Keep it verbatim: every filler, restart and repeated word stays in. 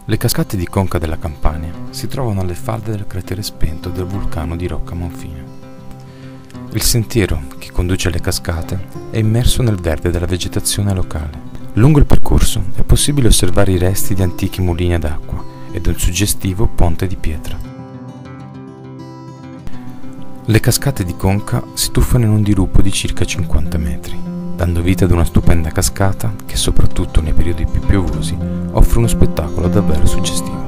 Le cascate di Conca della Campania si trovano alle falde del cratere spento del vulcano di Rocca Monfina. Il sentiero che conduce alle cascate è immerso nel verde della vegetazione locale. Lungo il percorso è possibile osservare i resti di antichi mulini ad acqua ed un suggestivo ponte di pietra. Le cascate di Conca si tuffano in un dirupo di circa cinquanta metri, dando vita ad una stupenda cascata che, soprattutto nei periodi più piovosi, offre uno spettacolo davvero suggestivo.